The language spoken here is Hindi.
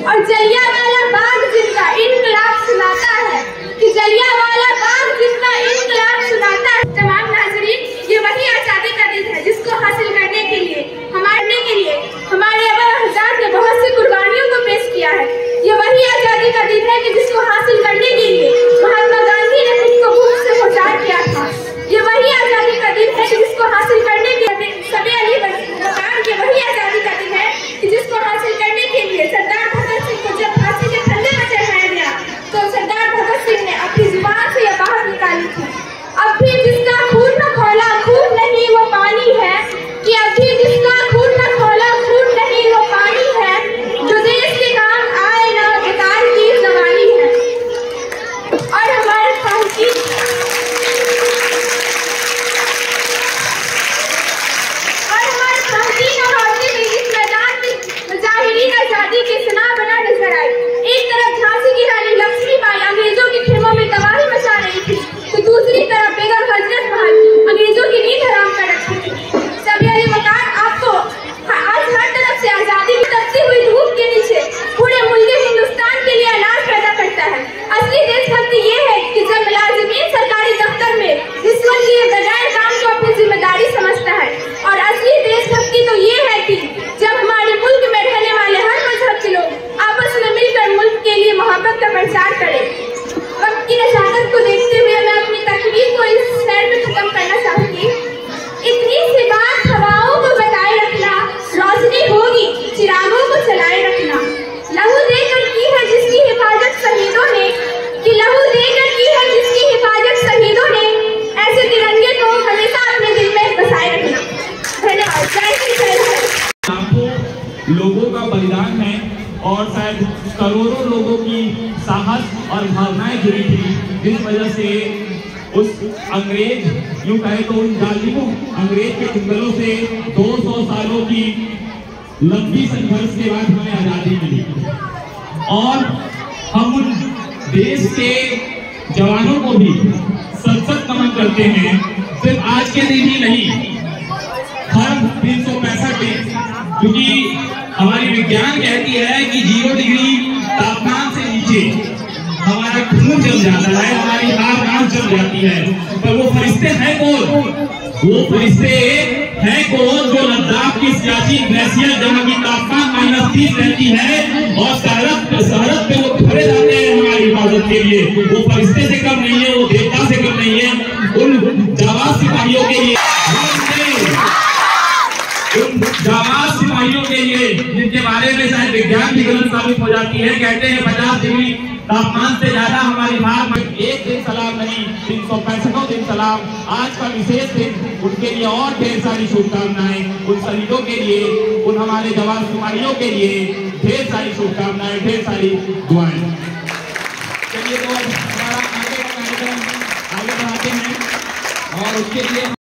और जलियांवाला बाग जिनका इनकलाब सुनाता है, कि जलियांवाला बाग जिनका इनकलाब सुनाता है। तमाम नाज़रीन, ये वही आज़ादी का दिन है जिसको हासिल करने के लिए हमारे अब्बा हज़ार ने बहुत सी कुर्बानियों को पेश किया है। ये वही आज़ादी का दिन है कि जिसको हासिल करने के लिए महात्मा गांधी ने खुद को भूख से लाचार किया था। ये वही आज़ादी का दिन है कि जिसको हासिल करने के लिए सभी अली वकार, ये वही आज़ादी का दिन है कि जिसको हासिल करने के लिए सरदार भगत सिंह को जब फांसी के फंदे में चढ़ाया गया तो सरदार भगत सिंह ने अपनी जुबान से यह बात निकाली थी, अब भी जिसका खून न खौला खून नहीं वो पानी है, कि अब भी जिसका खून न खौला खून नहीं वो पानी है, जो देश के काम आए ना बेकार की जवानी है। और हमारे खामतीन और औरतें भी इस मैदान में मुजाहिरीन आजादी के सना बना नजर आई। एक तरफ झांसी की रानी लक्ष्मीबाई अंग्रेजों के खेमों में तबाही मचा रही थी, तो दूसरी तरफ बेगम हजरत महल अंग्रेजों की नींद हराम कर रखी थी। सभी अली वकार, आपको आज हर तरफ से आजादी की तपती हुई धूप के नीचे पूरे मुल्क हिंदुस्तान के लिए अनाज पैदा करता है। असली देशभक्ति ये है कि जब मुलाजिमीन सरकारी दफ्तर में रिश्वत लिए बगैर काम को अपनी जिम्मेदारी समझता है, और असली देशभक्ति तो ये है कि जब हमारे मुल्क में रहने वाले हर मजहब के लोग आपस में मिलकर मुल्क के लिए मोहब्बत का प्रचार करें। वक्त की नज़ाकत को देखते हुए मैं अपनी तकरीर को इस शहर में खत्म करना चाहूंगी। इतनी सी बात हवाओं को बताए रखना, रोशनी होगी चिरागों को चलाए रखना। लहू देकर की है जिसकी हिफाजत शहीदों ने, कि लहू देकर की है जिसकी हिफाजत शहीदों ने, ऐसे तिरंगे को हमेशा अपने दिल में बसाए रखना। धन्यवाद। जय श्री कृष्ण। लाखों लोगों का बलिदान है और शायद करोड़ों लोगों की साहस और भावनाएं जुड़ी थी, जिस वजह से उस अंग्रेज, यूं कहे तो उन जालिमों अंग्रेज के चुंगलों से 200 सालों की लंबी संघर्ष के बाद हमें आजादी मिली। और हम उन देश के जवानों को भी सत नमन करते हैं, सिर्फ आज के दिन ही नहीं, हर 365 दिन, क्योंकि हमारी विज्ञान कहती है कि 0 डिग्री तापमान से नीचे हमारा खून जम जाता है, हमारी आँख जम जाती है। पर वो फरिश्ते हैं कौन? वो फरिश्ते हैं कौन जो लद्दाख की सियासी ग्लेशियर जहाँ की तापमान -30 रहती है और सरहद पे वो खड़े रहते हैं हमारी हिफाजत के लिए। वो फरिश्ते से कम नहीं है, वो देवता से कम नहीं है। उन जाबाज सिपाहियों के लिए, उन जाबाज सिपाहियों के लिए जिनके बारे में शायद विज्ञान की गलत साबित हो जाती है, कहते हैं 50 डिग्री तापमान से ज्यादा हमारी भाग में एक दिन सलाम नहीं, 365 दिन सलाम। आज का विशेष दिन उनके लिए और ढेर सारी शुभकामनाएं, उन शहीदों के लिए, उन हमारे जवान सिपाहियों के लिए ढेर सारी शुभकामनाएं, ढेर सारी दुआएं। चलिए तो हमारा आगे का कार्यक्रम आगे बढ़ाते हैं और उसके लिए